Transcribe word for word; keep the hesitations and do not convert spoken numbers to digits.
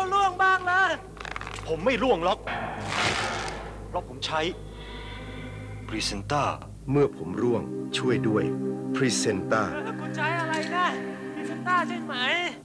ล่วงบ้างเลยผมไม่ล่วงหรอกเพราะผมใช้ Presenta เมื่อผมร่วงช่วยด้วย Presenta คุณใช้อะไรนะพรีเซนต้าใช่ไหม